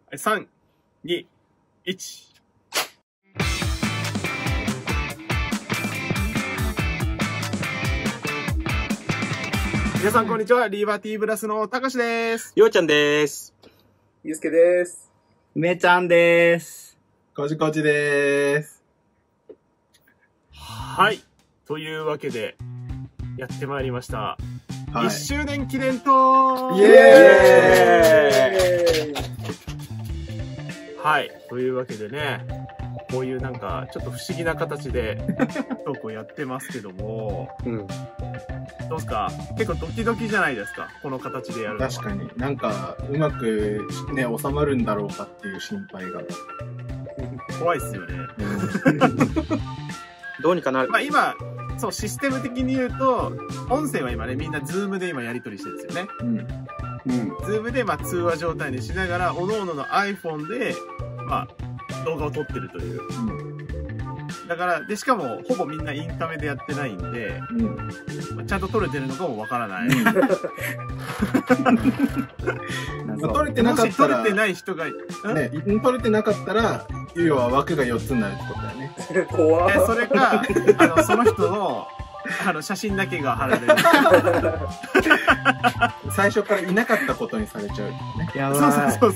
3、2、1。皆さんこんにちは。リバティブラスのたかしです。 ようちゃんです。 ゆうすけです。 めちゃんです。 こじこじです。 はい。というわけで、やってまいりました。 はい、 1周年記念トークイエーイ。 はい。というわけでね、こういうなんか、ちょっと不思議な形でトークをやってますけども、 うん。 どうですか？結構ドキドキじゃないですか、この形でやるのは。 確かに。なんか、うまくね、収まるんだろうかっていう心配が。 怖いっすよね。 どうにかなる。 まあ今、そう、システム的に言うと、音声は今ね、みんなズームで今やり取りしてるんですよね。ズームでまあ通話状態にしながら、各々の iPhone で、まあ、動画を撮ってるという。だから、で、しかも、ほぼみんなインカメでやってないんで、ちゃんと撮れてるのかもわからない。 撮れてなかったら、 もし撮れてない人が、 ね、撮れてなかったら、要は枠が4つになるってことだよね。 怖い。 それか、その人の、写真だけが貼られる。 最初からいなかったことにされちゃうね。 やばい。 そう。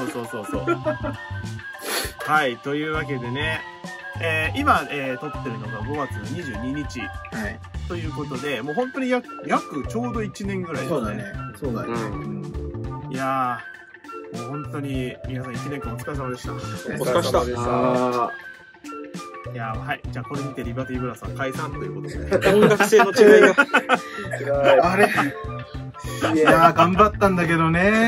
はい、というわけでね、今、撮ってるのが5月の22日。はい。ということで、もう本当に約ちょうど1年ぐらいですね。 そうだね。 いやー、もう本当に皆さん1年間お疲れ様でした。 お疲れ様でした。 いやー、はい。じゃあこれにてリバティブラさん解散ということで。 音楽性の違いが。 あれいやー、頑張ったんだけどね。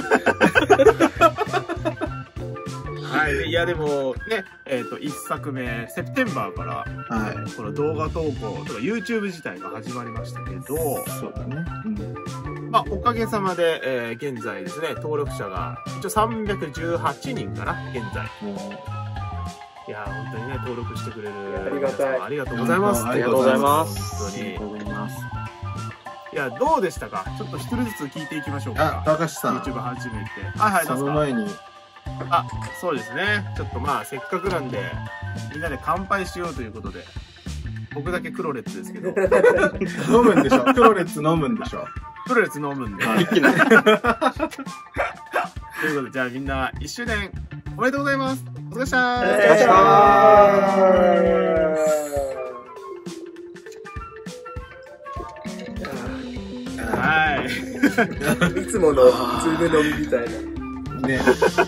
はい。いや、でも、ね、1作目、セプテンバーから、この動画投稿とか YouTube 自体が始まりましたけど、 そうだね。 まあ、おかげさまで、現在ですね、登録者が、一応318人かな、現在。いやー、本当にね、登録してくれる。 ありがたい。 ありがとうございます。 ありがとうございます。 本当に。 ありがとうございます。 いや、どうでしたか？ちょっと一人ずつ聞いていきましょうか。 たかしさん。 YouTube 始めて。はい、 その前に。 そうですね。ちょっとまあ、せっかくなんで、みんなで乾杯しようということで。僕だけクロレッツですけど。 飲むんでしょ？クロレッツ飲むんでしょ？ クロレッツ飲むんで。 一気に。 ということで、じゃあみんな1周年おめでとうございます。お疲れ様でした。 お疲れ様でした。 はい。 いつものズーム飲みみたいな。 ね。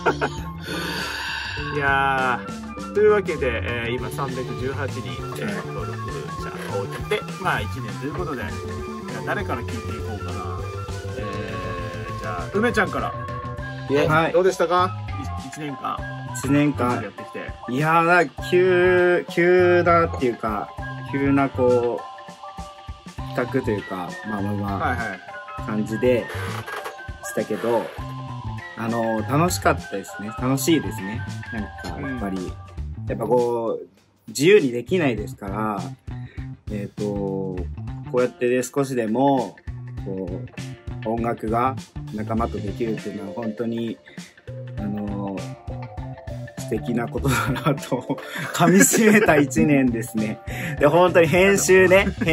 いやー、というわけで、今318人、登録者が多くて、まあ1年ということで、誰から聞いていこうかな。じゃあ、梅ちゃんから。 はい。 どうでしたか？1年間。 1年間。 やってきて。 いやー、急なっていうか、急なこう、企画というか、感じでしたけど、楽しかったですね。楽しいですね。なんか、やっぱり、こう、自由にできないですから、こうやってね、少しでも、こう、音楽が仲間とできるっていうのは本当に、素敵なことだなと、噛み締めた1年ですね。で、本当に編集、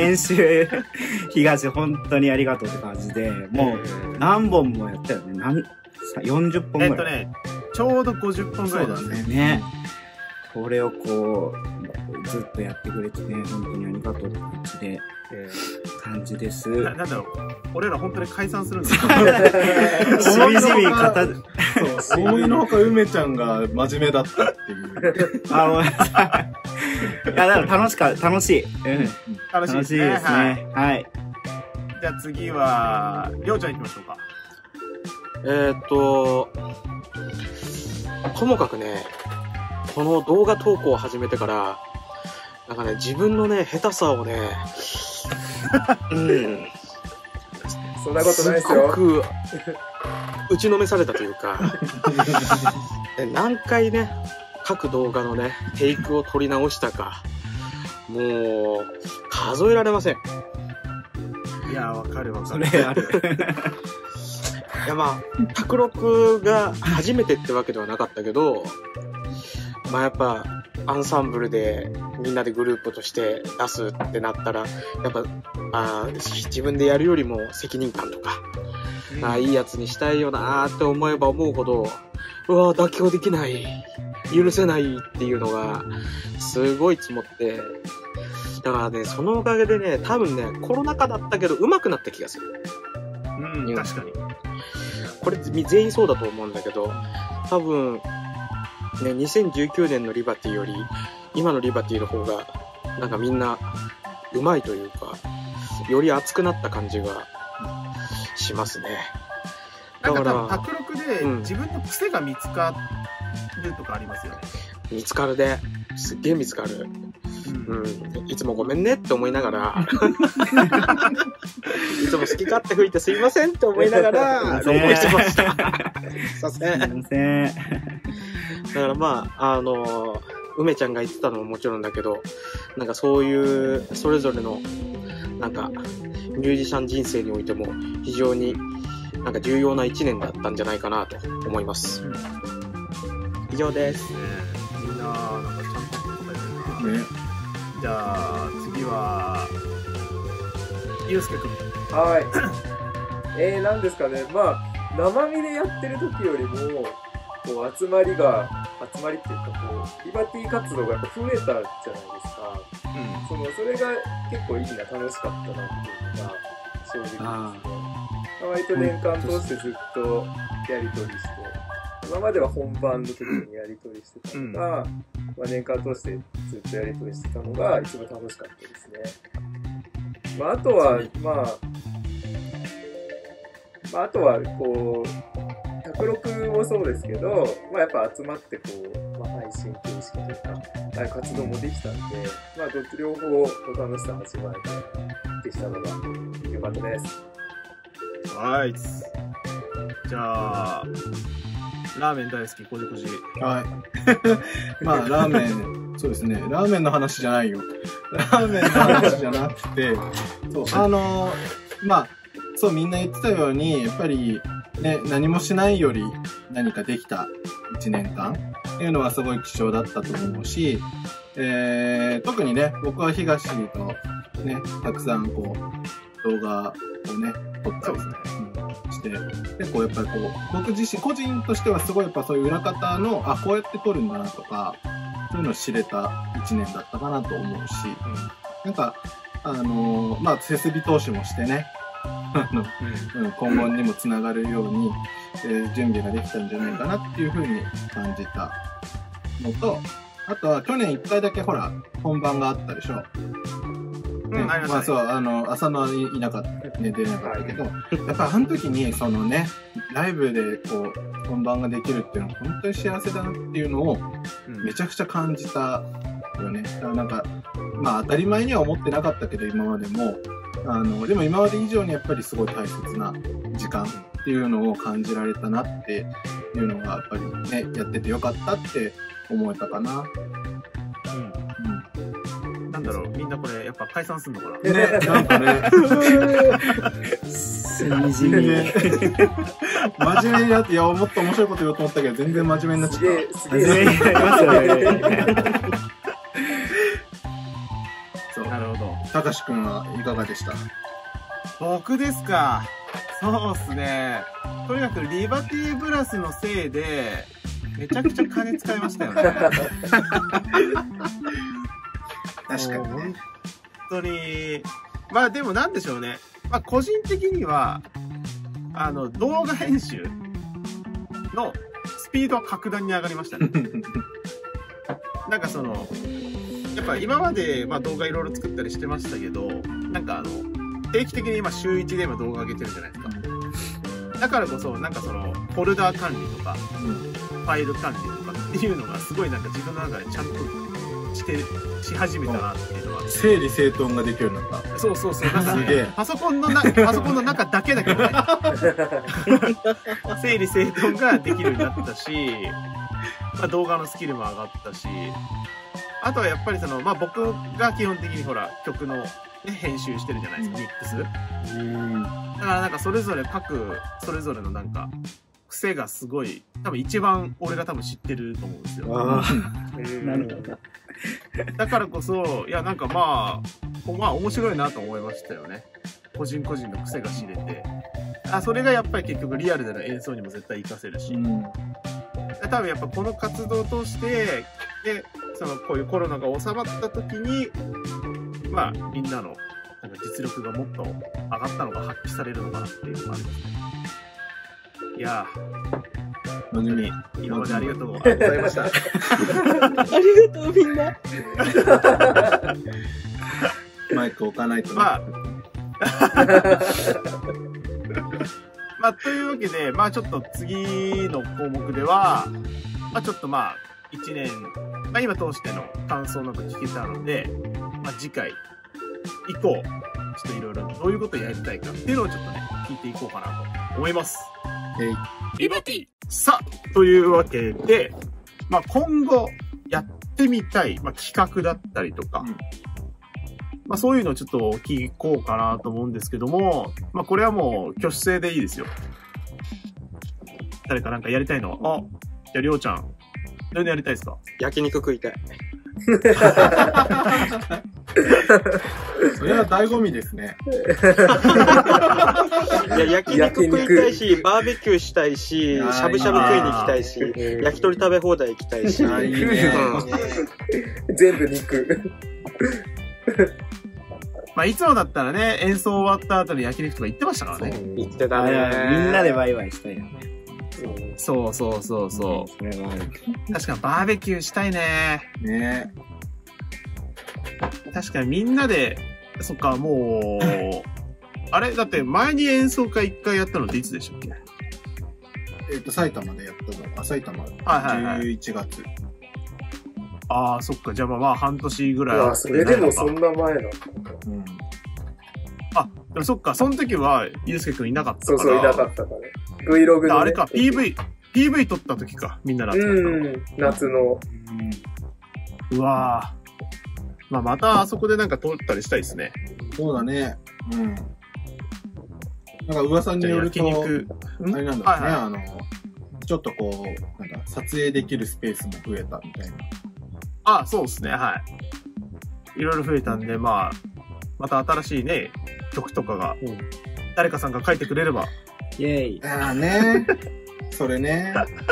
東本当にありがとうって感じで、もう何本もやったよね。40本ぐらい。 ちょうど50本ぐらいだね。これをこう、ずっとやってくれてね、本当にありがとうって感じです。 なんだろう、俺ら本当に解散するんですか？ しみじみそう、思いのほか梅ちゃんが真面目だったっていう。 ごめんなさい。いや、だから楽しい。 楽しいですね。はい。じゃあ次は、りょうちゃん行きましょうか。 ともかくね、この動画投稿を始めてから、なんかね、自分のね、下手さをね、 そんなことないですよ。 すごく打ちのめされたというか、何回ね、各動画のね、テイクを撮り直したか、もう、数えられません。 いや、わかる。 それある。 いやまあ、卓録が初めてってわけではなかったけど、まあやっぱアンサンブルでみんなでグループとして出すってなったら、やっぱ自分でやるよりも責任感とか、いいやつにしたいよなーって思えば思うほど、うわー妥協できない、許せないっていうのがすごい積もって、だからね、そのおかげでね、多分ね、コロナ禍だったけど上手くなった気がする。 うん、確かに。 これ全員そうだと思うんだけど、多分ね、2019年のリバティより今のリバティの方がなんかみんな上手いというか、より熱くなった感じがしますね。 だから卓録で自分の癖が見つかるとかありますよね。 見つかるね。すっげえ見つかる。いつもごめんねって思いながらいつも好き勝手吹いてすいませんって思いながら録音してました。すいません。だからまあ梅ちゃんが言ってたのももちろんだけど、なんかそういうそれぞれのなんかミュージシャン人生においても非常になんか重要な1年だったんじゃないかなと思います。以上です。 みんななんかちゃんと答えてるな。じゃあ次はゆうすけくん。 はい。何ですかね。まあ生身でやってる時よりもこう集まりっていうかこうリバティ活動がやっぱ増えたじゃないですか。それが結構いいな、楽しかったなっていうのが正直ですね。割と年間通してずっとやり取りして、今までは本番の時にやり取りしてたのが、年間通してずっとやり取りしてたのが一番楽しかったですね。あとはあとはこう卓録もそうですけど、やっぱ集まってこう、配信形式というか活動もできたんで、両方お楽しさ味わえてできたのが良かったです。 はい。じゃあラーメン大好きこじこじ。 はい。まあラーメン、そうですね。ラーメンの話じゃないよ。ラーメンの話じゃなくて、そうそうみんな言ってたようにやっぱりね、何もしないより何かできた1年間っていうのはすごい貴重だったと思うし、特にね、僕は東とね、たくさんこう動画をね撮ったりして、結構やっぱりこう僕自身個人としてはすごいやっぱそういう裏方のこうやって撮るんだなとか、そういうのを知れた1年だったかなと思うし、なんか設備投資もしてね、今後にもつながるように、準備ができたんじゃないかなっていうふうに感じたのと、あとは去年1回だけほら本番があったでしょ。浅野はいなかった、ね、出れなかったけど、やっぱあの時にそのね、ライブでこう本番ができるっていうのは本当に幸せだなっていうのをめちゃくちゃ感じたよね。だからなんか当たり前には思ってなかったけど今までもでも今まで以上にやっぱりすごい大切な時間っていうのを感じられたなっていうのがやっぱりね、やっててよかったって思えたかな。 なんだろう、みんなこれやっぱ解散すんのかなね、なんかねしみじみ真面目になって、いやもっと面白いこと言おうと思ったけど全然真面目になっちゃった。 すげえやりますよね。 なるほど。 たかしくんはいかがでした？ 僕ですか。そうっすね。とにかくリバティブラスのせいでめちゃくちゃ金使いましたよね。 確かにね。 本当にでもなんでしょうね。個人的には動画編集のスピードは格段に上がりましたね。なんかやっぱ今まで動画いろいろ作ったりしてましたけど、なんか定期的に今週1で今動画上げてるじゃないですか。だからこそなんかフォルダー管理とか、ファイル管理とかっていうのがすごいなんか自分の中でちゃんとし始めたなっていうのは、 整理整頓ができるようになった。 そうすげえ。 パソコンの中だけだけどね。整理整頓ができるようになったし、動画のスキルも上がったし、あとはやっぱり僕が基本的にほら曲の編集してるじゃないですか、ミックス。だからなんかそれぞれそれぞれのなんか、癖がすごい、多分一番俺が多分知ってると思うんですよ。 なるほど。 だからこそ、いやなんかまあ面白いなと思いましたよね。個人個人の癖が知れて。それがやっぱり結局リアルでの演奏にも絶対活かせるし。多分やっぱこの活動を通して、で、こういうコロナが収まった時に、まあみんなのなんか実力がもっと上がったのが発揮されるのかなっていうのがありますね。いやー、本当に今までありがとうございました。 ありがとうみんな。 マイク置かないとね。 まあ、というわけで、まあちょっと次の項目では、まあちょっとまあ1年、まあ今通しての感想など聞けたので、まあ次回以降、ちょっといろいろどういうことをやりたいかっていうのをちょっとね、聞いていこうかなと思います。リバティさあ、というわけで、まあ今後やってみたい、まあ、企画だったりとか、まあそういうのをちょっと聞こうかなと思うんですけども、まあこれはもう挙手制でいいですよ。誰かなんかやりたいの？じゃありょうちゃん。何やりたいですか？ 焼肉食いたい。 それは醍醐味ですね。 いや、焼肉食いたいし、バーベキューしたいし、しゃぶしゃぶ食いに行きたいし、焼き鳥食べ放題行きたいし。いいね。 全部肉。 まあいつもだったらね、演奏終わった後に焼肉とか行ってましたからね。 行ってたね。 みんなでワイワイしたいよね。 そう。それは確かにバーベキューしたいね。 ね。 確かにみんなで、そっか、もう、あれだって前に演奏会1回やったのっていつでしたっけ？ 埼玉でやったの。埼玉。11月。 ああ、そっか。じゃあまあ半年ぐらい。 それでもそんな前なのか。 でもそっか。その時は、ゆうすけくんいなかったから。 そう、いなかったから。Vlog の、ね。 あれか、PV 撮った時か。みんなで集まった。 夏の。 うわぁ。まあまたあそこでなんか撮ったりしたいですね。 そうだね。なんか噂によると、あれなんだろうね、ちょっとこう、なんか撮影できるスペースも増えたみたいな。 そうですね、はい。いろいろ増えたんで、まあ、また新しいね、曲とかが、誰かさんが書いてくれれば。 イェイ。 ね。それね。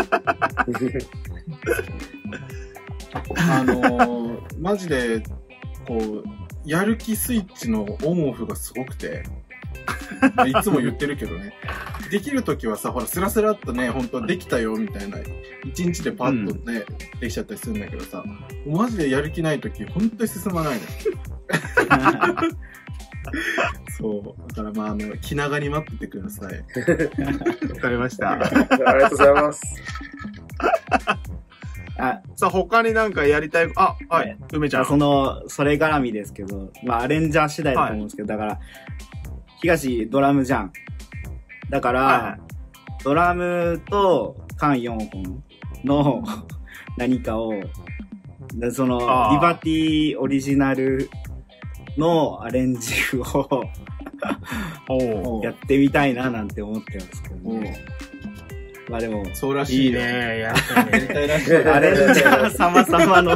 マジで、こう、やる気スイッチのオンオフがすごくて、いつも言ってるけどね。できるときはさ、ほら、スラスラっとね、本当できたよ、みたいな。一日でパッとね、できちゃったりするんだけどさ、マジでやる気ないとき、本当に進まないの。そう。だからまあ、気長に待っててください。 わかりました。 ありがとうございます。 さあ、他になんかやりたい、はい、梅ちゃん。 それ絡みですけど、まあ、アレンジャー次第だと思うんですけど、だから、東ドラムじゃん。だから、ドラムと缶4本の何かを、リバティオリジナルのアレンジをやってみたいななんて思ってますけどね。まあでも、 そうらしいね。やりたいらしい。アレンジャー様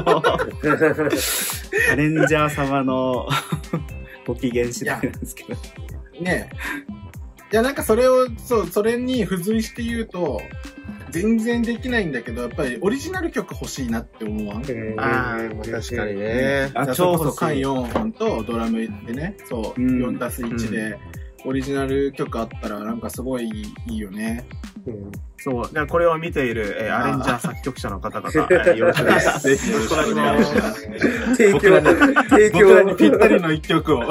のご機嫌次第なんですけど。 ねえ。いや、なんかそれに付随して言うと、全然できないんだけど、やっぱりオリジナル曲欲しいなって思わん？ 確かにね。 そうこそ缶4本とドラムでね、そう、4+1 で、オリジナル曲あったらなんかすごいいいよね。 そう。これを見ている、アレンジャー作曲者の方々、よろしくお願いします。 ぜひよろしくお願いします。 僕らにぴったりの一曲を。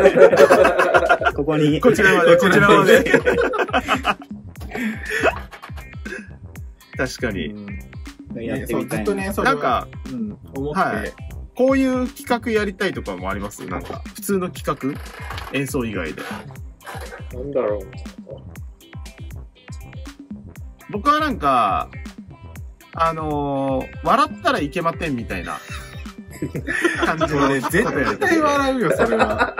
こちらまで。確かに。 やってみたい。 ずっとね、それなんか、 思って。 こういう企画やりたいとかもあります？なんか、普通の企画？演奏以外で。 なんだろう。 僕はなんか、笑ったらいけまてんみたいな感じ俺、絶対笑うよ、それは。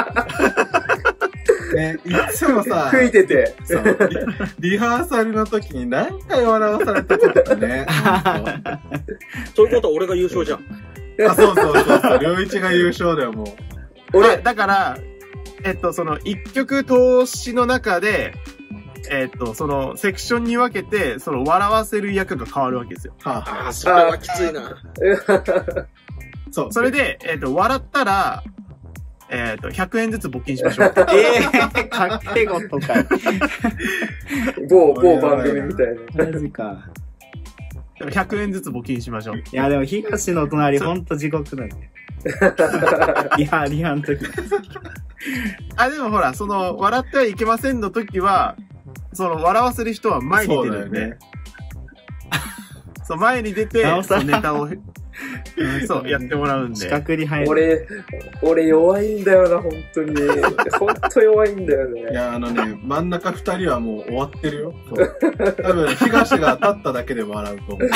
ね、いつもさ、 吹いてて。 そうリハーサルの時に何回笑わされたことかね。 そういうことは俺が優勝じゃん。 あ、そうそうそうそう、良一が優勝だよ、もう。 俺、だから、その一曲通しの中で、そのセクションに分けて、その笑わせる役が変わるわけですよ。 はあ、 ああ、それはきついな。 そう。 それで、笑ったら、100円ずつ募金しましょう。 かけごとか。 某番組みたいな。 マジか。 100円ずつ募金しましょう。 いや、でも東の隣ほんと地獄だね。リハの時。 あ、でもほら、その、笑ってはいけませんの時は、その、笑わせる人は前に出るんで、ね、そう、前に出て、そのネタを、そう、やってもらうんで。 四角に入る。 俺弱いんだよな、本当に。本当弱いんだよね。 いや、真ん中2人はもう終わってるよ。多分、東が立っただけで笑うと思う。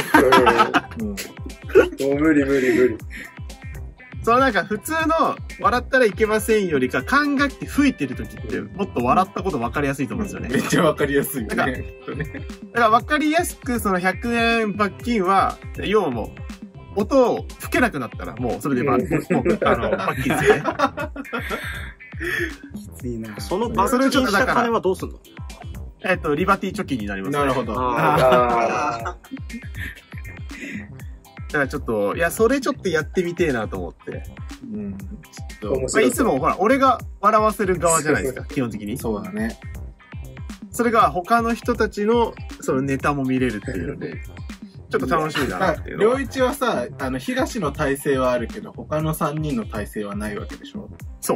もう無理。 そのなんか普通の笑ったらいけませんよりか、管楽器吹いてる時ってもっと笑ったこと分かりやすいと思うんですよね。 めっちゃ分かりやすいよね。 だから分かりやすくその100円罰金は、要はもう、音を吹けなくなったらもうそれで罰金ですよね。 きついな。 その罰金した金はどうすんの？ リバティ貯金になりますね。 なるほど。 だからちょっと、いや、それちょっとやってみてえなと思って。 うん。 ちょっと、いつもほら、俺が笑わせる側じゃないですか、基本的に。 そうだね。 それが他の人たちの、そのネタも見れるっていうので、ちょっと楽しみだなっていうのは。 良一はさ、東の体制はあるけど、他の3人の体制はないわけでしょ？ そう。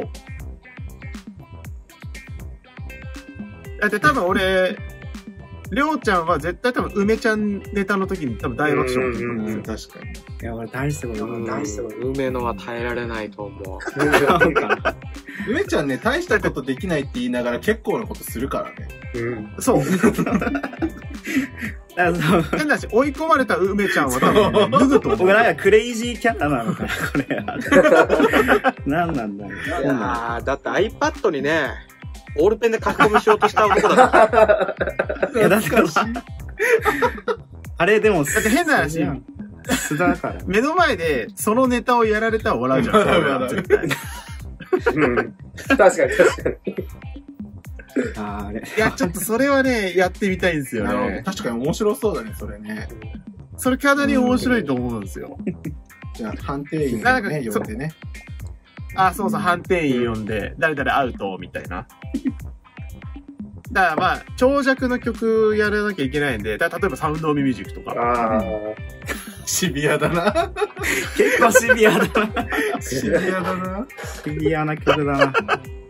だって多分俺、りょうちゃんは絶対多分梅ちゃんネタの時に多分大爆笑するんですよ。 確かに。 いや、俺大したことない。 梅のは耐えられないと思う。 梅ちゃんね、大したことできないって言いながら結構なことするからね。 そう。変だし、追い込まれた梅ちゃんは多分、脱ぐと思う。 僕なんかクレイジーキャラなのかな、これ。何なんだろう。 いやー、だって iPad にね、ボールペンで書き込みしようとした男だから。 いや、だから、あれでも、 だって変な話、 素だから。 目の前でそのネタをやられたら笑うじゃん。絶対。 確かに。 あれ。 いや、ちょっとそれはね、やってみたいんですよね。 確かに面白そうだね、それね。 それかなり面白いと思うんですよ。 じゃあ、判定員をね、呼んでね。 あ、そうそう、判定員呼んで、誰々アウト、みたいな。だからまあ、長尺の曲やらなきゃいけないんで、例えばサウンドオブミュージックとか。 シビアだな。 結構シビアだな。 シビアだな。 シビアな曲だな。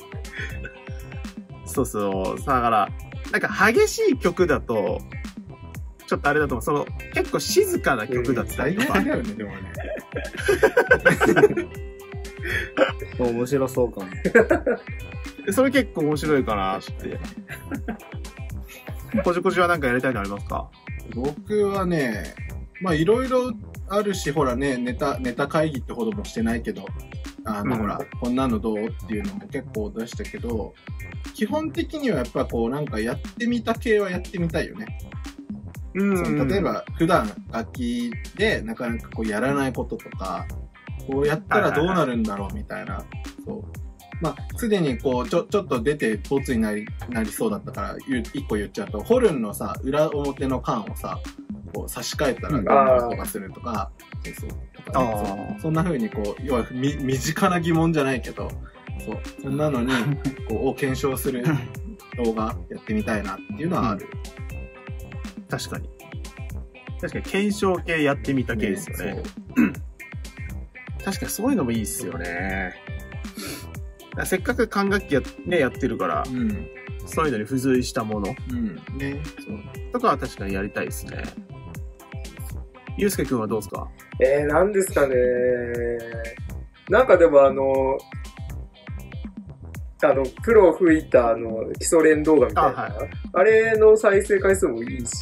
そうそう。だから、なんか激しい曲だと、ちょっとあれだと思う。その、結構静かな曲だったりとか。 だよね、でもね。 面白そうかも。 それ結構面白いかなって。こじこじはなんかやりたいのありますか？ 僕はね、まあいろいろあるし、ほらね、ネタ会議ってほどもしてないけど、ほら、こんなのどうっていうのも結構出したけど、基本的にはやっぱこうなんかやってみた系はやってみたいよね。例えば普段楽器でなかなかこうやらないこととか、こうやったらどうなるんだろうみたいな。そう。まあ、すでにこう、ちょっと出てボツになりそうだったから、一個言っちゃうと、ホルンのさ、裏表の缶をさ、こう差し替えたらどんな音がするとか、とかね、そんな風にこう、要は身近な疑問じゃないけど、そう、そんなのに、こう、を検証する動画やってみたいなっていうのはある。 確かに。検証系やってみた系ですよね。確かにそういうのもいいっすよね。せっかく管楽器やってるから、そういうのに付随したもの、とかは確かにやりたいですね。ゆうすけくんはどうですか？ なんですかね。なんかでもプロ吹いた基礎練動画みたいな、あれの再生回数もいいし、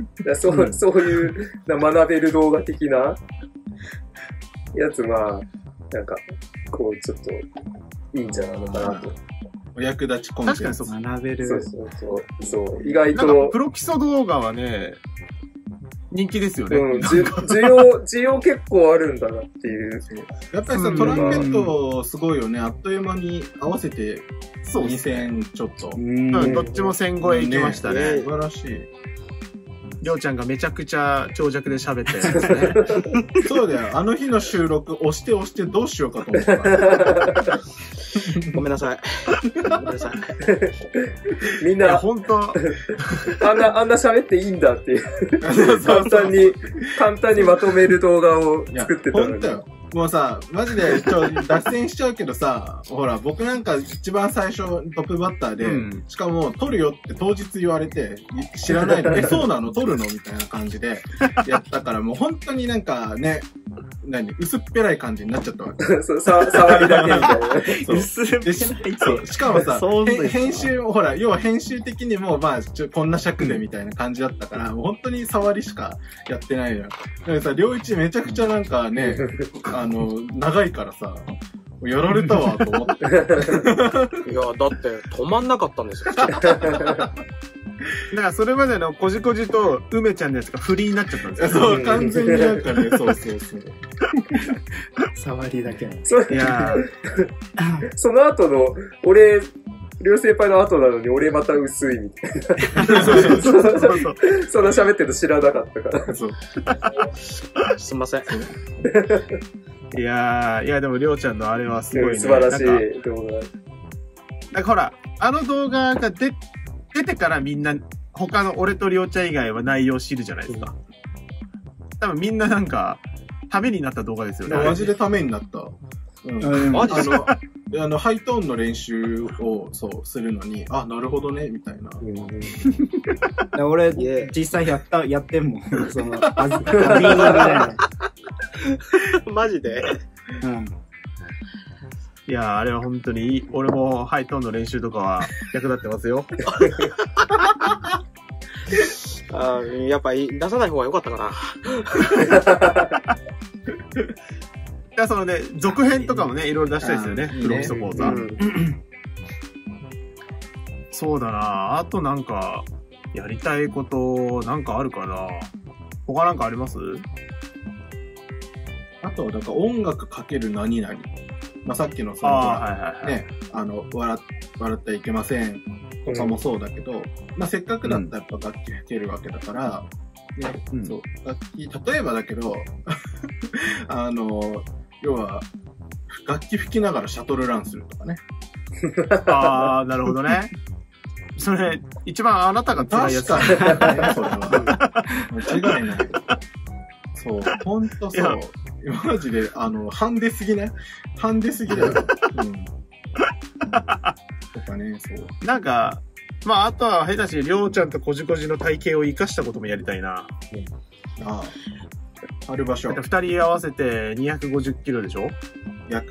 そういう学べる動画的なやつがなんか、こう、ちょっと、いいんじゃないのかなと。 お役立ちコンテンツ。 確かに学べる。 そう。意外なんとか。プロ基礎動画はね、人気ですよね。 需要結構あるんだなっていう。 やっぱりさ、トランペットすごいよね。あっという間に合わせて2000ちょっと。 どっちも1000超え行きましたね。 素晴らしい。 りょうちゃんがめちゃくちゃ長尺で喋ったやつね。 そうだよ。あの日の収録、押してどうしようかと思った。 ごめんなさい。ごめんなさい。 みんな、 本当あんな喋っていいんだっていう。簡単にまとめる動画を作ってたのに。 本当よ。もうさ、マジで脱線しちゃうけどさ、ほら、僕なんか一番最初トップバッターで、しかも撮るよって当日言われて、知らないの、そうなの撮るのみたいな感じでやったから、もう本当になんかね、薄っぺらい感じになっちゃったわけ。 触りだけみたいな。 薄っぺらい。そう。しかもさ、編集、ほら、要は編集的にも、まあ、こんな尺でみたいな感じだったから、もう本当に触りしかやってないのよ。でもさ、両一めちゃくちゃなんかね、長いからさ、やられたわ、と思って。 いや、だって止まんなかったんですよ。 だからそれまでのこじこじと梅ちゃんのやつがフリーになっちゃったんですよ。 そう、完全になんかね、そう。 触りだけなんです。いやその後の、俺、りょう先輩の後なのに俺また薄いみたいな。そんな喋ってるの知らなかったから。 すいません。 いやでもりょうちゃんのあれはすごいね。 素晴らしい動画。 なんかほら、あの動画が出てからみんな、他の俺とりょうちゃん以外は内容知るじゃないですか。多分みんななんか、ためになった動画ですよね。 マジでためになった。 マジですか？ ハイトーンの練習をするのに、あ、なるほどね、みたいな。 俺、実際やってんもん。その、 マジで？ うん。 いや、あれは本当に俺もハイトーンの練習とかは役立ってますよ。 やっぱり出さない方が良かったかな。 いや、そのね、続編とかもね、いろいろ出したいですよね。プロ基礎講座。そうだな。あとなんか、やりたいことなんかあるかな。他なんかあります？ あと、なんか音楽かける何々。まあ、さっきのね、笑ってはいけませんとかもそうだけど、まあ、せっかくだったらやっぱ楽器吹けるわけだから、そう、楽器、例えばだけど、要は、楽器吹きながらシャトルランするとかね。 ああ、なるほどね。それ、一番あなたが辛いやつだね。それは。 間違いない。そう、ほんとそう。マジで、ハンデすぎね。ハンデすぎだよ。とかね、そう。 なんか、まあ、あとは、下手し、りょうちゃんとこじこじの体型を生かしたこともやりたいな。 ある場所。 二人合わせて250キロでしょ？ 約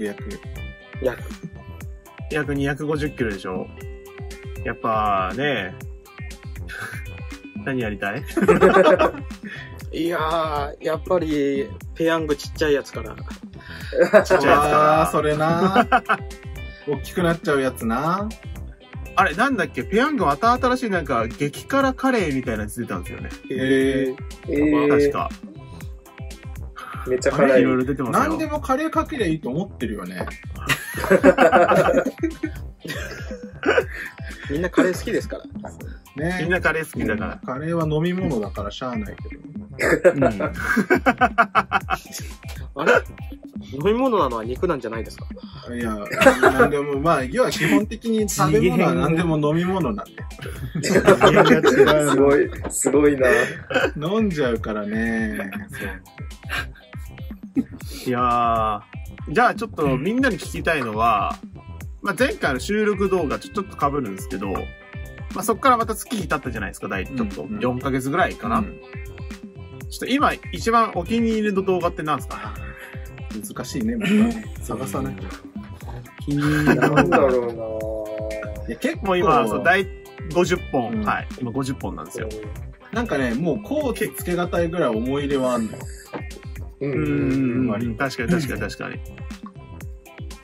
250キロでしょ？やっぱね、何やりたい？ いやー、やっぱり、ペヤングちっちゃいやつから。 ちっちゃいやつから。 それな。大きくなっちゃうやつな。 あれ、なんだっけ、ペヤングまた新しいなんか、激辛カレーみたいなやつ出たんですよね。確か。 めっちゃ辛い。 いろいろ出てますよ。 何でもカレーかけりゃいいと思ってるよね。 みんなカレー好きですから。 ね、 みんなカレー好きだから。 カレーは飲み物だからしゃあないけど。 あれ？飲み物なのは肉なんじゃないですか？ いや、なんでも、まあ、要は基本的に食べ物は何でも飲み物なんで。 すごいな。 飲んじゃうからね。 いやー、じゃあちょっとみんなに聞きたいのは、まあ、前回の収録動画とちょっと被るんですけど、まあ、そっからまた月日経ったじゃないですか、ちょっと4ヶ月ぐらいかな。ちょっと今一番お気に入りの動画って何ですか？ 難しいね、また探さないと。 気に入りなんだろうな。いや、結構もう今、大50本、はい。今50本なんですよ。 なんかね、もう後期つけがたいぐらい思い入れはあんの。 確かに。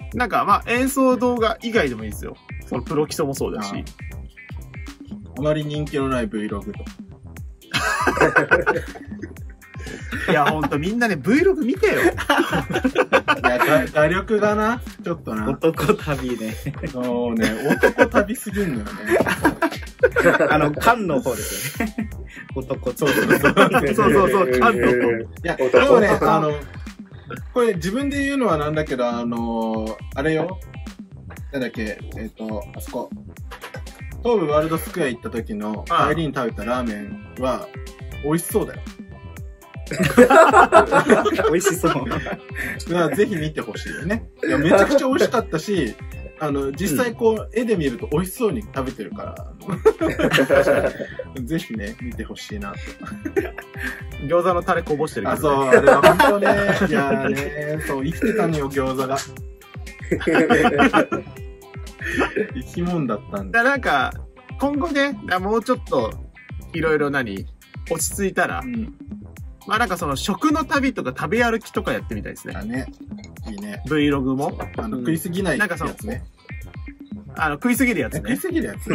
なんかまあ演奏動画以外でもいいですよ。そのプロ基礎もそうだし。 あまり人気のない Vlog と。 いや、ほんとみんなね、Vlog 見てよ。いや、画力がな、ちょっとな。 男旅ね。 そうね、男旅すぎんのよね。 缶の方ですよね。男、 そうそうそう。そうそうそう、缶の方。 いや、でもね、これ自分で言うのはなんだけど、あれよ。なんだっけ、あそこ。東武ワールドスクエア行った時の帰りに食べたラーメンは美味しそうだよ。 美味しそう。 ぜひ見てほしいよね。いや、めちゃくちゃ美味しかったし、実際こう、絵で見ると美味しそうに食べてるから、ぜひね、見てほしいなと。 餃子のタレこぼしてるけど、ね。 そう、あれは本当ね、いやーね、そう、生きてたのよ、餃子が。生き物だったんだ。 なんか、今後ね、もうちょっと、いろいろ落ち着いたら、まあなんかその食の旅とか食べ歩きとかやってみたいですね。 あね。いいね。 Vlog も。 食いすぎないやつね。 食いすぎるやつね。 食いすぎるやつ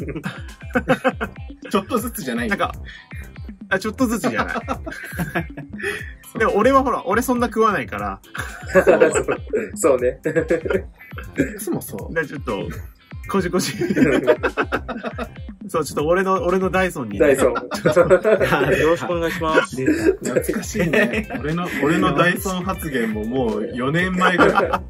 ちょっとずつじゃない。 なんか、ちょっとずつじゃない。でも俺はほら、俺そんな食わないから。 そうね。 いつもそう。 ちょっと、こじこじ。そう、ちょっと俺のダイソンに、 ダイソン。 よろしくお願いします。 懐かしいね。俺のダイソン発言ももう4年前ぐら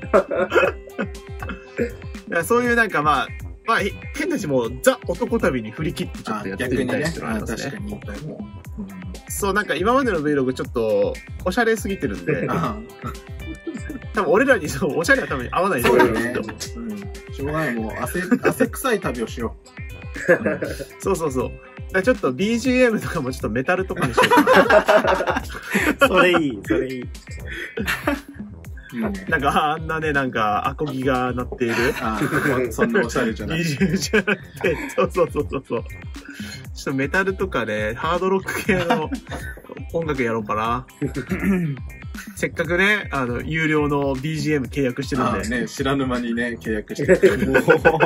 い。そういうなんかまあ変なしもうザ男旅に振り切ってちょっとやってみたいっていうのがありますね。 確かに。 そう、なんか今までの Vlog ちょっとおしゃれすぎてるんで、多分俺らにおしゃれは多分合わないですよね。 しょうがない、もう汗臭い旅をしよう。そうそうそう。ちょっと BGM とかもちょっとメタルとかにしようかな。それいい。 なんかあんなね、なんかアコギが鳴っている。 そんなおしゃれじゃない。 BGM じゃなくて、そう。ちょっとメタルとかね、ハードロック系の音楽やろうかな。せっかくね、有料の BGM 契約してるんで。 ね、知らぬ間にね、契約してる。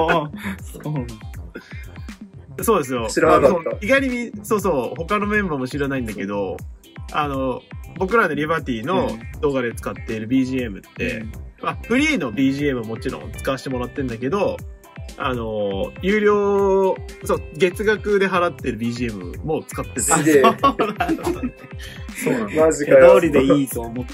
そうですよ。 知らなかった。 意外に、他のメンバーも知らないんだけど、僕らでリバティの動画で使っている BGM って、フリーの BGM ももちろん使わせてもらってんだけど、有料、月額で払ってる BGM も使ってて。 すげえ。そうなんだ。 マジかよ。 通りでいいと思った。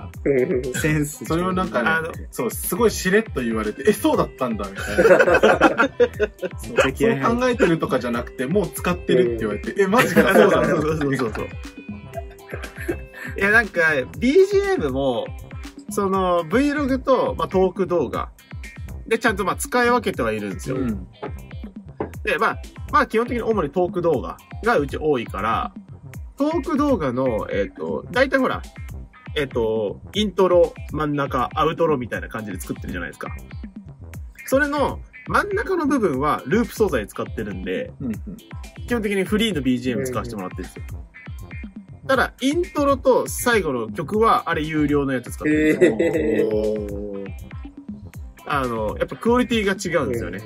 センス。 それをなんかね、すごいしれっと言われて、そうだったんだ、みたいな。そう考えてるとかじゃなくて、もう使ってるって言われて、マジかそうだ。 そう。いや、なんか、BGM も、Vlog と、トーク動画。で、ちゃんと使い分けてはいるんですよ。で、基本的に主にトーク動画がうち多いから、トーク動画の、大体ほら、イントロ、真ん中、アウトロみたいな感じで作ってるじゃないですか。それの真ん中の部分はループ素材使ってるんで、基本的にフリーの BGM 使わせてもらってるんですよ。ただ、イントロと最後の曲は、あれ有料のやつ使ってるんですよ。やっぱクオリティが違うんですよね。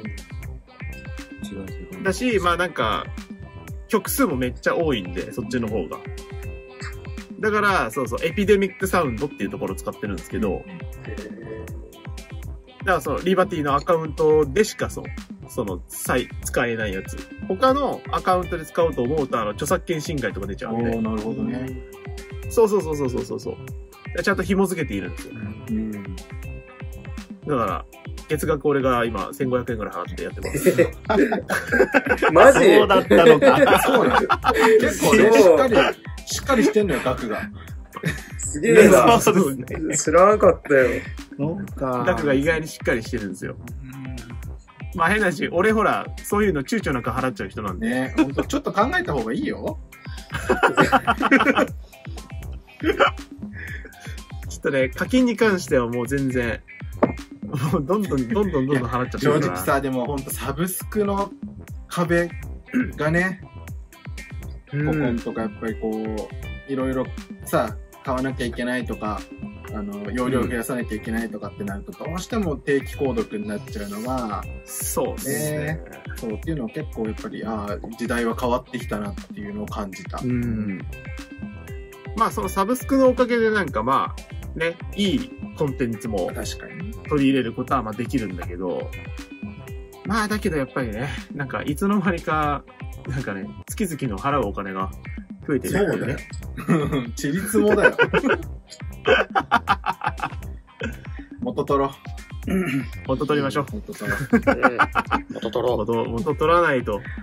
だし、なんか、曲数もめっちゃ多いんで、そっちの方が。だから、エピデミックサウンドっていうところを使ってるんですけど、だからリバティのアカウントでしか使えないやつ。他のアカウントで使おうと思うと、著作権侵害とか出ちゃうんで。 なるほどね。 そう。ちゃんと紐付けているんですよ。だから、月額俺が今1500円ぐらい払ってやってます。 マジそうだったのか。 そうなん結構ね、しっかりしてんのよ、額が。 すげえな。 そうですね。 知らなかったよ。 そうか。 額が意外にしっかりしてるんですよ。変なし、俺ほら、そういうの躊躇なく払っちゃう人なんで。 ね、ほんと、ちょっと考えた方がいいよ。 ちょっとね、課金に関してはもう全然、もうどんどん払っちゃってるから。 正直さ、でもほんとサブスクの壁がね、ココンとかやっぱりこう、いろいろさ、買わなきゃいけないとか、 容量増やさなきゃいけないとかってなると、どうしても定期購読になっちゃうのが、 そうですね。 そうっていうのは結構やっぱり、時代は変わってきたなっていうのを感じた。 まあそのサブスクのおかげでなんかまあ、ね、いいコンテンツも確かに取り入れることはまあできるんだけど、まあだけどやっぱりね、なんかいつの間にか、なんかね、月々の払うお金が増えてるそうだよ。ちりつもだよ。元取ろう。 元取りましょう。 元取ろう。 元取ろう。 元取らないと。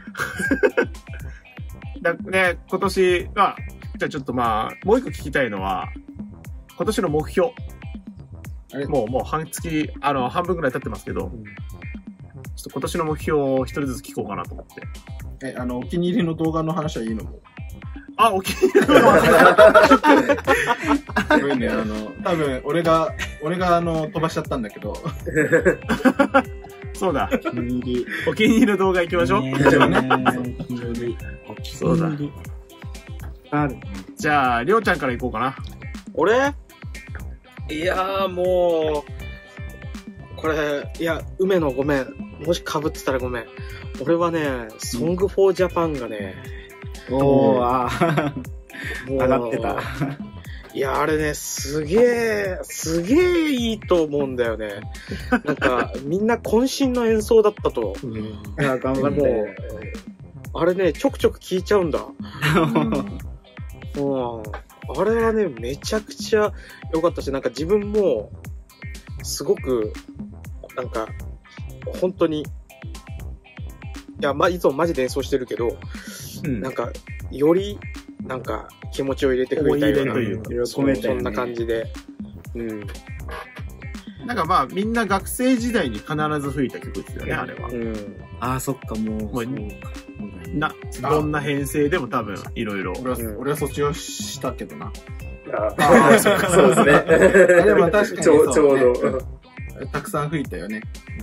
ね、今年は、じゃあちょっとまあ、もう一個聞きたいのは、今年の目標。もう半月、半分くらい経ってますけど、ちょっと今年の目標を一人ずつ聞こうかなと思って。 お気に入りの動画の話はいいのも。 お気に入りの動画すごいね、多分、俺が飛ばしちゃったんだけど。 そうだ。 お気に入り。 お気に入りの動画行きましょう。 お気に入り。 そうだ。じゃあ、りょうちゃんから行こうかな。 俺いやーもう、これ、いや、梅野ごめん。もし被ってたらごめん。俺はね、Song for Japan がね、 上がってた。 いや、あれね、すげえいいと思うんだよね。なんか、みんな渾身の演奏だったと。 いや、頑張って。 あれね、ちょくちょく聴いちゃうんだ。あれはね、めちゃくちゃ良かったし、なんか自分も、すごく、なんか、本当に、いや、いつもマジで演奏してるけど、なんか、より、なんか、気持ちを入れてくれたような、そんな感じで。 なんかまあ、みんな学生時代に必ず吹いた曲ですよね、あれは。 そっか、もう。 どんな編成でも多分、いろいろ。 俺は卒業したけどな。 そうですね。 でも確かにちょうど。 たくさん吹いたよね。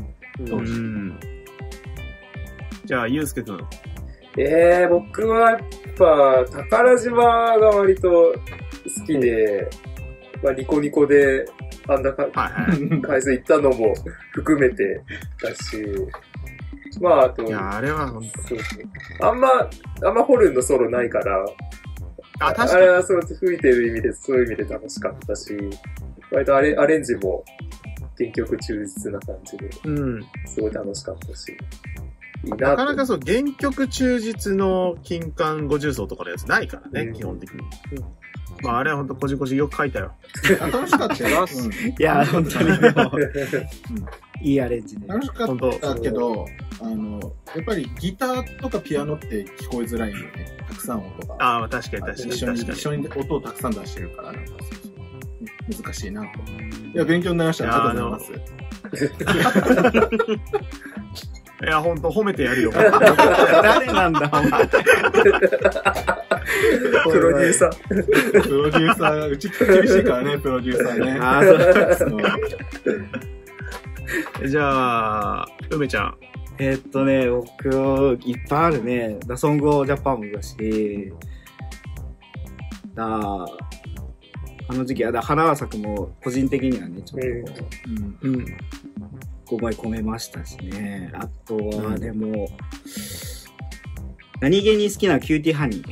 じゃあ、ゆうすけくん。 僕はやっぱ、宝島が割と好きで、ニコニコで、あんな回数行ったのも含めてだし、あと、 いや、あれは本当そうですね。あんまホルンのソロないから、 確かに。 あれはそう吹いてる意味で、そういう意味で楽しかったし、割とアレンジも原曲忠実な感じで、すごい楽しかったし、いいな。 なかなかそう、原曲忠実の金管50奏とかのやつないからね、基本的に。あれは本当こじこじよく書いたよ。 楽しかったよ。 いや、本当にでも、いいアレンジで。 楽しかったけど、やっぱりギターとかピアノって聞こえづらいよね。たくさん音が。 確かに。 一緒に音をたくさん出してるから、なんか難しいなと。いや、勉強になりました。ありがとうございます。 いや、ほんと褒めてやるよ。 誰なんだ、お前。 プロデューサー。 うち厳しいからね、プロデューサーね。 じゃあ、梅ちゃん。 僕、いっぱいあるね。ソングオージャパンもだし、あの時期、花は咲くも個人的にはね、ちょっと思い込めましたしね。あとは、でも、何気に好きなキューティーハニー。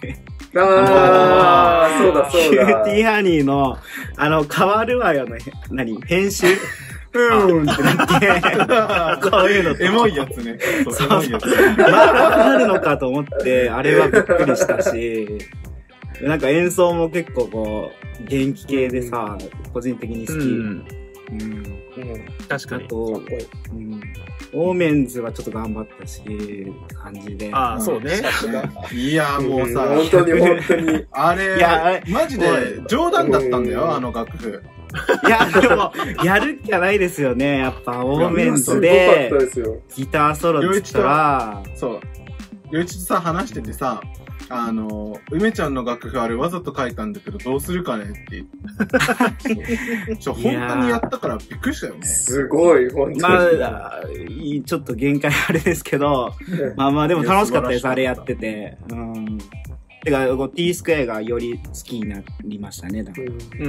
そうだ。 キューティーハニーの、変わるわよの、編集ってなって、そういうの。 エモいやつね。 そう。あるのかと思って、あれはびっくりしたし、なんか演奏も結構こう、元気系でさ、個人的に好き。 確かに。 あと、オーメンズはちょっと頑張ったし、感じで。 そうね。 いや、もうさ、 本当に。 あれ、マジで冗談だったんだよ、あの楽譜。 いや、でも、やるっきゃないですよね。やっぱ、オーメンズで、ギターソロって言ったら、 そう。よいちとさ、話しててさ、梅ちゃんの楽譜あれわざと書いたんだけど、どうするかねって言って。本当にやったからびっくりしたよね。 すごい、本当に。 ちょっと限界あれですけど、でも楽しかったです、あれやってて。 てか、T スクエアがより好きになりましたね、だから。 うん。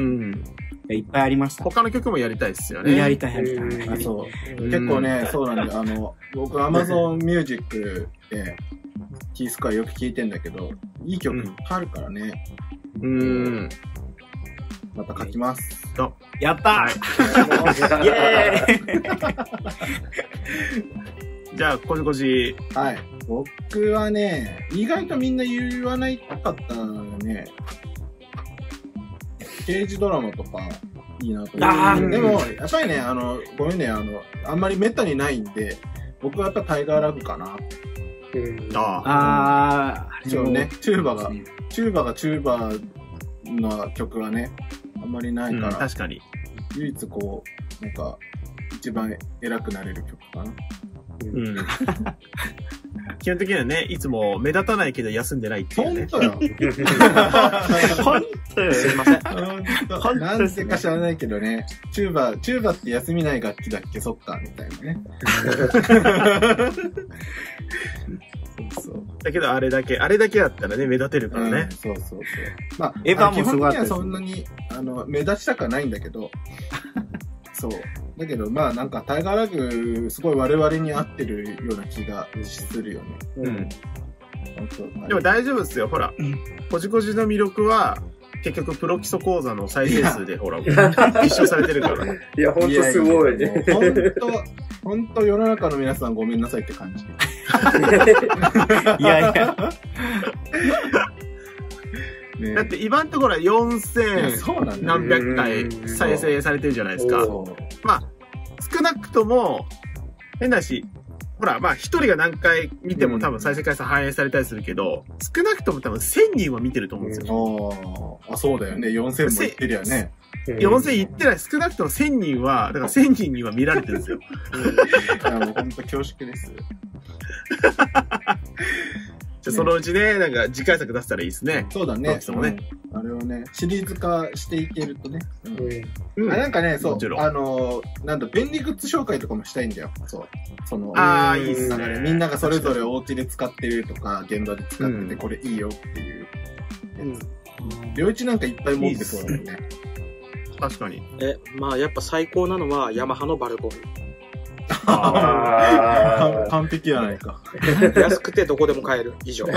いっぱいありました。 他の曲もやりたいっすよね。 やりたい。 そう。結構ね、そうなんで、僕 Amazon Music で T スクエアよく聴いてんだけど、いい曲いっぱいあるからね。また書きます。 やったーイェーイじゃあ、こじこじ。 はい。僕はね、意外とみんな言わないかったのね、刑事ドラマとかいいなと思って。でも、やっぱりね、ごめんね、あんまり滅多にないんで、僕はやっぱタイガーラグかな。そうね、チューバがチューバの曲はね、あんまりないから。 確かに。 唯一こう、なんか、一番偉くなれる曲かな。 基本的にはね、いつも目立たないけど休んでないっていうね。 本当よ。 本当よ。すいません。 なんでか知らないけどね、チューバって休みない楽器だっけ、そっか、みたいなね。 そうだけどあれだけだったらね、目立てるからね。 そう。まあ、 エヴァもすごかったです。 基本的にはそんなに、目立ちたくはないんだけど、そう。だけど、まあなんかタイガーラグ、すごい我々に合ってるような気がするよね。 でも大丈夫ですよ、ほら。こじこじの魅力は、結局プロ基礎講座の再生数でほら、一緒されてるから。 いや、ほんとすごいね。 ほんと世の中の皆さんごめんなさいって感じ。 いや。 だって今のところは4000何百回再生されてるじゃないですか。まあ、少なくとも、変だし、ほら、まあ一人が何回見ても多分再生回数反映されたりするけど、少なくとも多分1000人は見てると思うんですよ。 そうだよね。4000もいってるよね。 4000いってない。少なくとも1000人は、だから1000人には見られてるんですよ。 もうほんと恐縮です。 じゃそのうちね、なんか次回作出せたらいいですね。 そうだね。あれをね、シリーズ化していけるとね。なんかね、そう、なんだ、便利グッズ紹介とかもしたいんだよ。そう。 いいっすね。 みんながそれぞれお家で使ってるとか、現場で使ってて、これいいよっていう。両一なんかいっぱい持ってそうだよね。 確かに。 まあやっぱ最高なのはヤマハのバルコン。 完璧やないか。 安くてどこでも買える以上。 そう、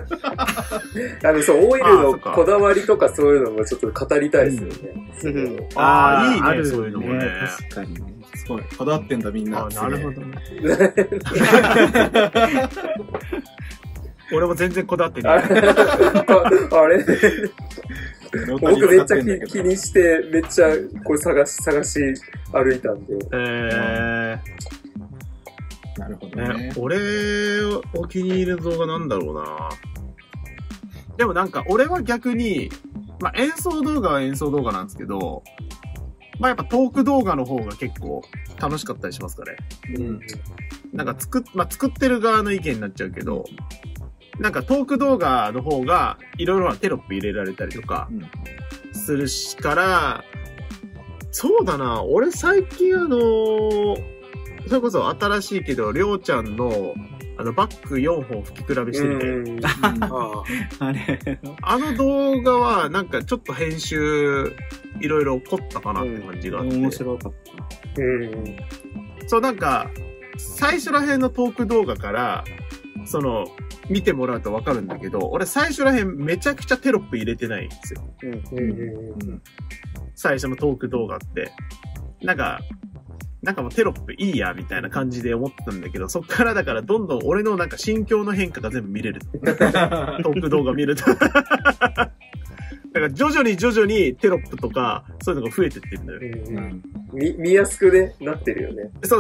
オイルのこだわりとかそういうのもちょっと語りたいですよね。 いいね、そういうのもね。 確かにね。 すごい。こだわってんだみんな。 なるほどね。俺も全然こだわってない。 あれ僕めっちゃ気にして、めっちゃこれ探し歩いたんで。 なるほどね。 俺お気に入りの動画なんだろうな。でもなんか俺は逆に、まあ演奏動画は演奏動画なんですけど、まあやっぱトーク動画の方が結構楽しかったりしますかね。なんか作ってる側の意見になっちゃうけど、なんかトーク動画の方がいろいろテロップ入れられたりとかするしから、そうだな、俺最近それこそ新しいけど、りょうちゃんのバック4本吹き比べしてみて。あの動画はなんかちょっと編集いろいろ凝ったかなって感じがあって。 面白かった。 そうなんか、最初ら辺のトーク動画から、見てもらうとわかるんだけど、俺最初ら辺めちゃくちゃテロップ入れてないんですよ。最初のトーク動画って。なんかもうテロップいいや、みたいな感じで思ってたんだけど、そっからだからどんどん俺のなんか心境の変化が全部見れる。トーク動画見ると。だから徐々にテロップとか、そういうのが増えてってるんだよ。 見やすくね、なってるよね。 そう、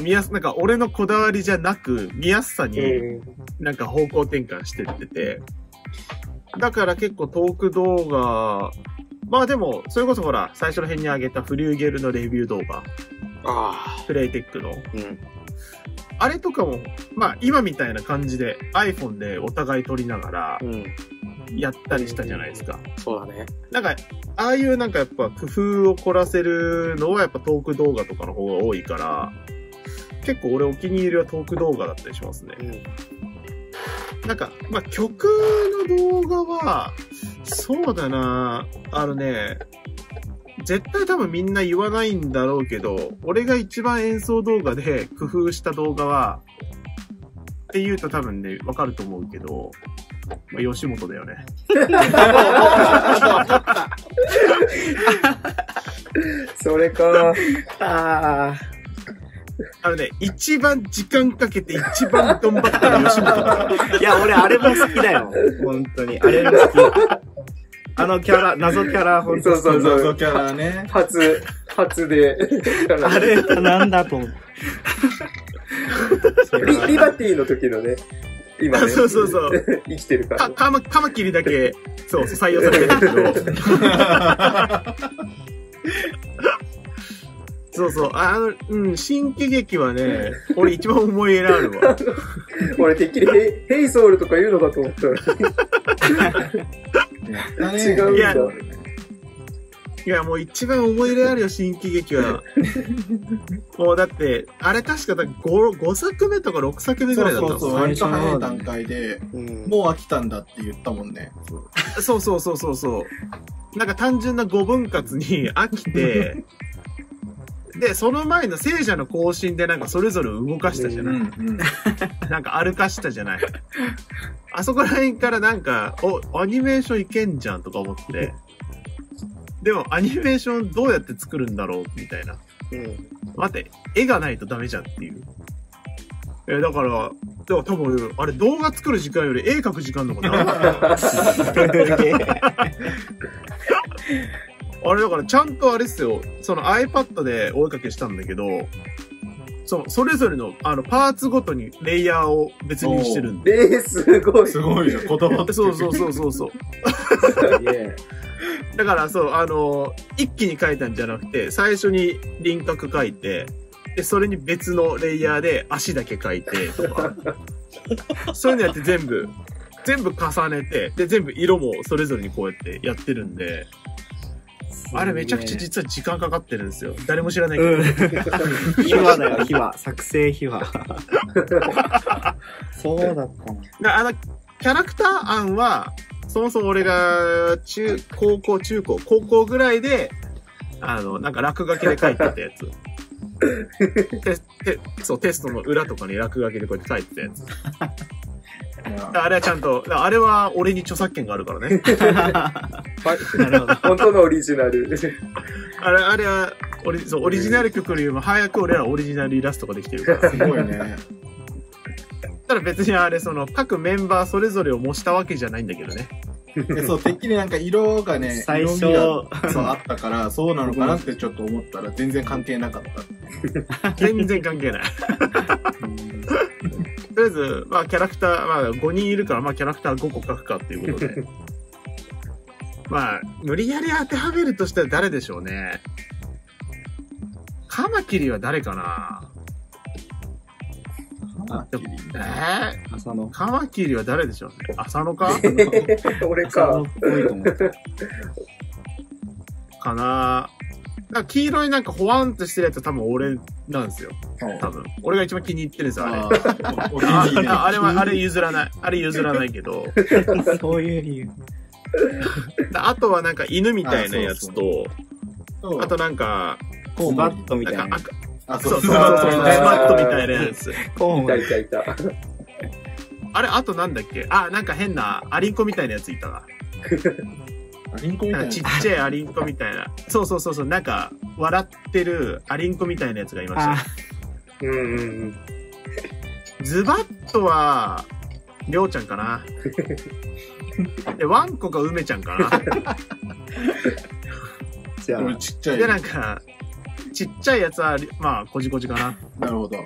なんか俺のこだわりじゃなく、見やすさに、なんか方向転換してってて。だから結構トーク動画、まあでも、それこそほら、最初の辺に上げたフリューゲルのレビュー動画。プレイテックの。あれとかも、まあ今みたいな感じで iPhone でお互い撮りながら、やったりしたじゃないですか。 そうだね。 なんか、ああいうなんかやっぱ工夫を凝らせるのはやっぱトーク動画とかの方が多いから、結構俺お気に入りはトーク動画だったりしますね。 なんか、まあ、曲の動画は、そうだな、絶対多分みんな言わないんだろうけど、俺が一番演奏動画で工夫した動画は、って言うと多分ね、わかると思うけど、まあ、吉本だよね。 それか。 一番時間かけて一番頑張ったら吉本だ。 いや、俺あれも好きだよ。本当に。あれも好き。あのキャラ、謎キャラ、本当に。 そう。 謎キャラね。 初で。 あれ、なんだと思う。 リバティの時のね。今ね。 そう。 生きてるから。 カマキリだけ、そう、採用されてるけど。そう、新喜劇はね、俺一番思い入れあるわ。 俺てっきりヘイソウルとか言うのかと思ったら。違うんだ。 いや、もう一番思い入れあるよ、新喜劇は。もうだって、あれ確か5作目とか6作目ぐらいだったの。 そう、割と早い段階で、もう飽きたんだって言ったもんね。 そう。なんか単純な5分割に飽きて、で、その前の聖者の更新でなんかそれぞれ動かしたじゃない。なんか歩かしたじゃない。あそこら辺からなんか、アニメーションいけんじゃんとか思って。でもアニメーションどうやって作るんだろうみたいな。待って、絵がないとダメじゃんっていう。だから多分、あれ動画作る時間より絵描く時間の方が長かった。あれだからちゃんとあれっすよ、その iPad でお絵かけしたんだけど、それぞれのパーツごとにレイヤーを別にしてるんで。 すごい。 すごいじゃん、言葉って。 そう。だから一気に描いたんじゃなくて、最初に輪郭描いて、で、それに別のレイヤーで足だけ描いてとか、そういうのやって全部重ねて、で、全部色もそれぞれにこうやってやってるんで、あれめちゃくちゃ実は時間かかってるんですよ。誰も知らないけど。 秘話だよ、秘話。作成秘話。そうだったな。キャラクター案は、そもそも俺が高校ぐらいで、なんか落書きで書いてたやつ。テストの裏とかに落書きでこうやって書いてたやつ。あれはちゃんと、あれは俺に著作権があるからね。 なるほど。本当のオリジナル。 あれは、オリジナル曲よりも早く俺らオリジナルイラストができてるから。 すごいね。 ただ別にあれ、各メンバーそれぞれを模したわけじゃないんだけどね。 そう、てっきりなんか色がね、 最初色味があったから、そうなのかなってちょっと思ったら全然関係なかった。 全然関係ない。とりあえず、まあキャラクター、まあ5人いるから、まあキャラクター5個描くかっていうことで。まあ、無理やり当てはめるとしたら誰でしょうね。カマキリは誰かな。 浅野。 カマキリは誰でしょうね。浅野か俺か。 かな。なんか黄色いなんかほわんとしてるやつは多分俺なんですよ。多分。俺が一番気に入ってるんですよ、あれ譲らない。あれ譲らないけど。 そういう理由。 あとはなんか犬みたいなやつと、あとなんか、 スバットみたいな。 そう、スバットみたいなやつ。 いた。 あれ、あとなんだっけ？なんか変なアリンコみたいなやついたな。 アリンコみたいな。 ちっちゃいアリンコみたいな。そう。なんか、笑ってるアリンコみたいなやつがいました。ズバットは、りょうちゃんかな。で、ワンコが梅ちゃんかな。 じゃあ、ちっちゃい。 で、なんか、ちっちゃいやつは、まあ、こじこじかな。 なるほど。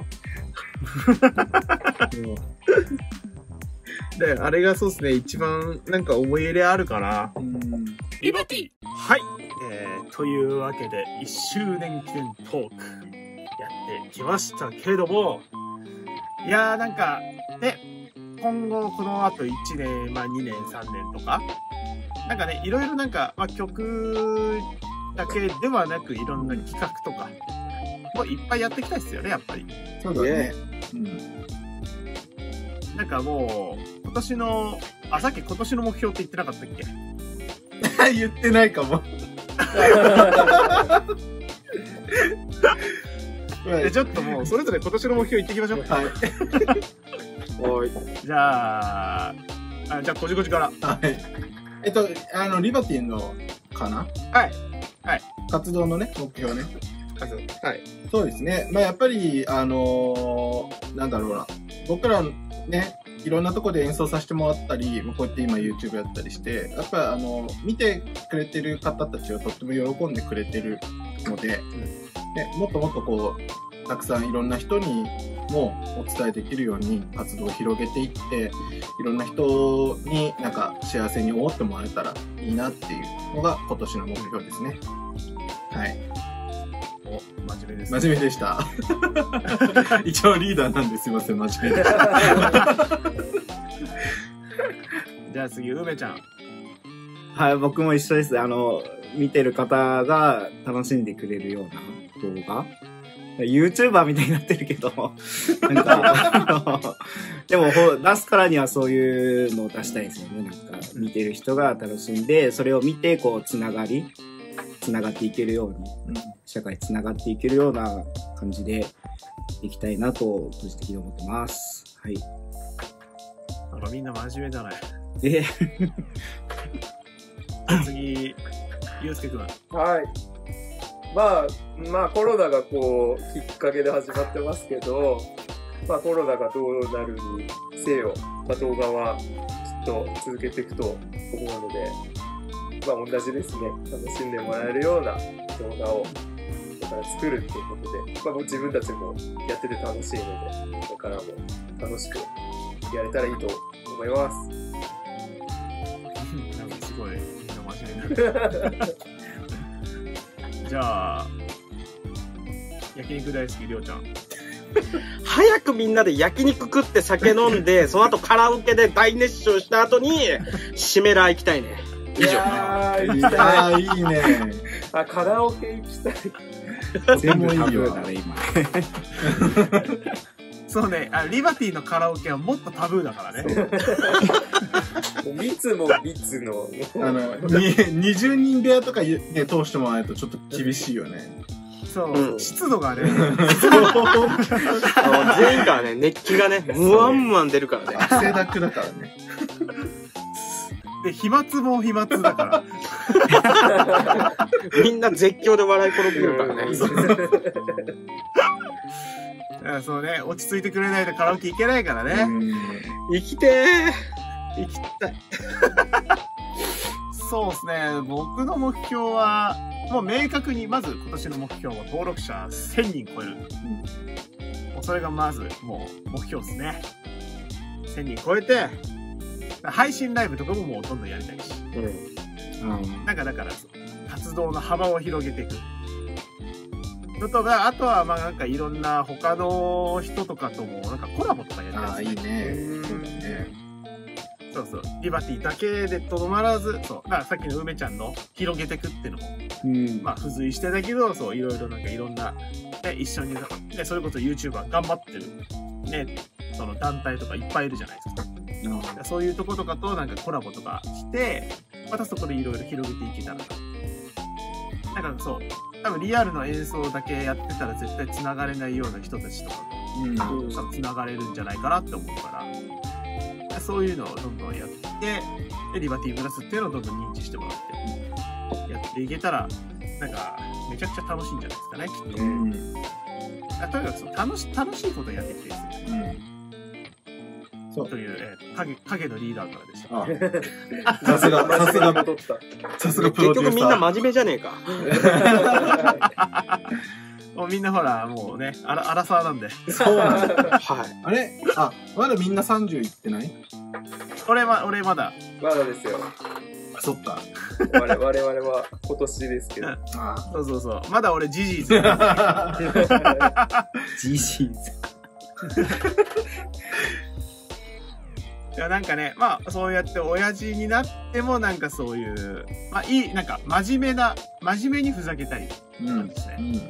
で、あれがそうですね、一番なんか思い入れあるかな。リバティはい。というわけで、1周年記念トーク、やってきましたけれども、いやーなんか、ね、今後この後1年、まあ2年、3年とか、なんかね、いろいろなんか、まあ曲だけではなく、いろんな企画とか、もういっぱいやっていきたいですよね、やっぱり。 そうだね。 なんかもう、今年の、さっき今年の目標って言ってなかったっけ？ 言ってないかも。 ちょっともう、それぞれ今年の目標言っていきましょう。はい。じゃあ、こじこじから。 はい。リバティのかな？ はい。はい。 活動のね、目標ね。 はい。 そうですね。まあやっぱり、なんだろうな。僕らね、いろんなとこで演奏させてもらったり、こうやって今 YouTube やったりして、やっぱり見てくれてる方たちはとっても喜んでくれてるので、ね、もっともっとこう、たくさんいろんな人にもお伝えできるように活動を広げていって、いろんな人になんか幸せに思ってもらえたらいいなっていうのが今年の目標ですね。はい。 真面目です、 ね。真面目でした。一応リーダーなんですいません、真面目でした。 じゃあ次、梅ちゃん。 はい、僕も一緒です。見てる方が楽しんでくれるような動画。YouTuber みたいになってるけど、なんか、でも出すからにはそういうのを出したいですよね。なんか、見てる人が楽しんで、それを見て、こう、つながっていけるように、社会つながっていけるような感じでいきたいなと、個人的に思ってます。はい。 なんかみんな真面目じゃない。次、ゆうすけくん。 はい。まあコロナがこうきっかけで始まってますけど、まあコロナがどうなるにせよ、動画はきっと続けていくと思うので、同じですね。楽しんでもらえるような動画をこれから作るっていうことで、もう自分たちもやってて楽しいので、これからも楽しくやれたらいいと思います。 なんかすごいみんな真面目になる。じゃあ、焼肉大好きりょうちゃん。 早くみんなで焼肉食って酒飲んで、その後カラオケで大熱唱した後に、シメラー行きたいね。以上。 いいね。 カラオケ行きたい。 全部いいよだね、今。 そうね、リバティのカラオケはもっとタブーだからね。 密も密の。 20人部屋とかね、通してもらえるとちょっと厳しいよね。 そう、湿度がね。全員からね、熱気がね、ムワンムワン出るからね。 汗だくだからね。 で、飛沫も飛沫だから。 みんな絶叫で笑い転げるからね。 そうね、落ち着いてくれないとカラオケ行けないからね。 行きてー。行きたい。 そうですね、僕の目標は、もう明確に、まず今年の目標は登録者1000人超える。もうそれがまず、もう目標ですね。1000人超えて、配信ライブとかももうどんどんやりたいし。なんかだから、活動の幅を広げていく。あとは、まあなんかいろんな他の人とかとも、なんかコラボとかやりたいですね。 いいね。 そうそう。リバティだけでとどまらず、そう。だからさっきの梅ちゃんの広げていくっていうのも、まあ付随してだけど、そう、いろいろなんかいろんな、ね、一緒に、ね、それこそ YouTuber 頑張ってる、ね、その団体とかいっぱいいるじゃないですか。そういうとことかとなんかコラボとかして、またそこでいろいろ広げていけたら。なんかそう、多分リアルの演奏だけやってたら絶対繋がれないような人たちとかと、繋がれるんじゃないかなって思うから、そういうのをどんどんやって、でリバティブラスっていうのをどんどん認知してもらって、やっていけたら、なんか、めちゃくちゃ楽しいんじゃないですかね、きっと。とにかくそう楽しいことをやっていきたいですね。という、影のリーダーからでした。 さすがプロデューサー。 結局みんな真面目じゃねえか。 もうみんなほら、もうね、アラサーなんで。 そうなんだ。はい。あれまだみんな30いってない？ 俺まだ。 まだですよ。 そっか。 我々は今年ですけど。 そう。まだ俺ジジーズ。 ジジーズ。 いや、なんかね、まあ、そうやって親父になっても、なんかそういう、まあ、なんか、真面目にふざけたりなんですね。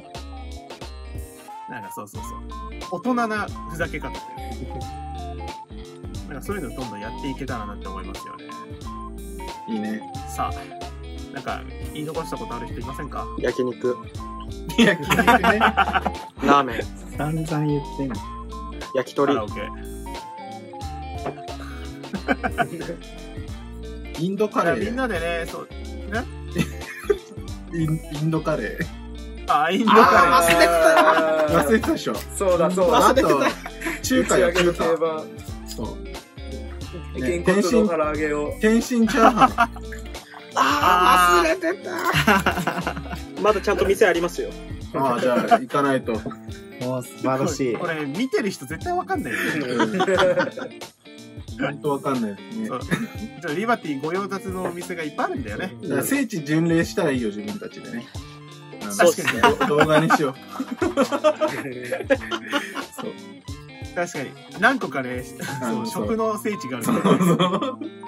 なんか、そう。大人なふざけ方というなんかそういうのをどんどんやっていけたらなって思いますよね。 いいね。 さあ、なんか言い残したことある人いませんか？ 焼肉。 焼肉ね。 ラーメン。 散々言ってんの。 焼き鳥。 カラオケ。 インドカレー。 みんなでね、そう、ね。 インドカレー。 あ、インドカレー。 忘れてたでしょ。 そうだそうだ。 あと、中華やってた。そう。 げんこつの唐揚げを。 天津チャーハン。 忘れてた。まだちゃんと店ありますよ。 ああ、じゃあ行かないと。 もう素晴らしい。 これ見てる人絶対わかんないよね。 本当わかんないですね。 リバティ御用達のお店がいっぱいあるんだよね。 だから聖地巡礼したらいいよ、自分たちでね。 確かに。 動画にしよう。そう。 確かに。何個かね、食の聖地があるんだよね。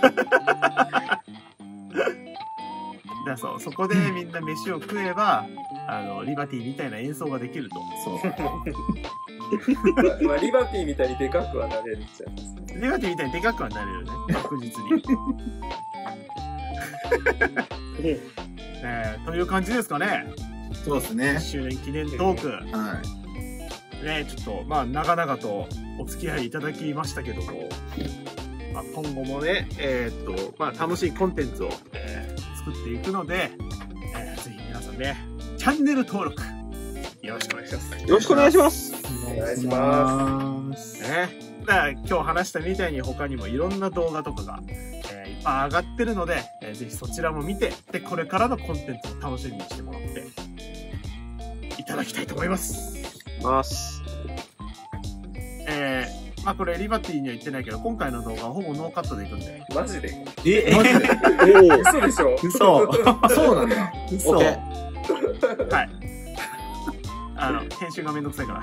だそう、そこでみんな飯を食えば、リバティみたいな演奏ができると。 そう。 まあ、リバティみたいにでかくはなれるっちゃいますね。 リバティみたいにでかくはなれるね。確実に。という感じですかね。 そうですね。 1周年記念トーク。 はい。 ね、ちょっと、まあ、長々とお付き合いいただきましたけども、まあ、今後もね、まあ、楽しいコンテンツを、作っていくので、ぜひ皆さんね、チャンネル登録、よろしくお願いします。 よろしくお願いします。 お願いします。 ね。だから今日話したみたいに他にもいろんな動画とかが、いっぱい上がってるので、ぜひそちらも見て、で、これからのコンテンツを楽しみにしてもらっていただきたいと思います。まあこれリバティには言ってないけど、今回の動画はほぼノーカットでいくんで。 マジで？ マジで？ 嘘でしょ？ 嘘。 そうなんだ。 嘘。 はい。編集がめんどくさいから。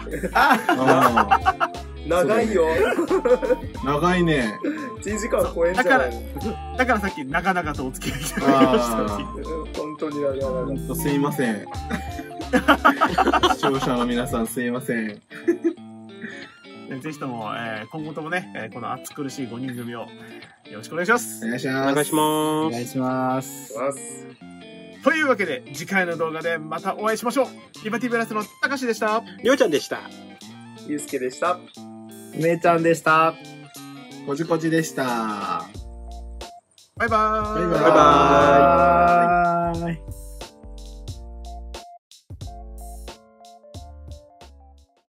長いよ。 長いね。 1時間超えんじゃないの？ だからさっき長々とお付き合いいただきました。 本当に長々。 本当すいません。視聴者の皆さんすいません。 ぜひとも、今後ともね、この暑苦しい5人組をよろしくお願いします。 お願いします。 お願いします。 お願いします。 というわけで、次回の動画でまたお会いしましょう。リバティブラスのたかしでした。 りょうちゃんでした。 ゆうすけでした。 めいちゃんでした。 こじこじでした。 バイバーイ。 バイバーイ。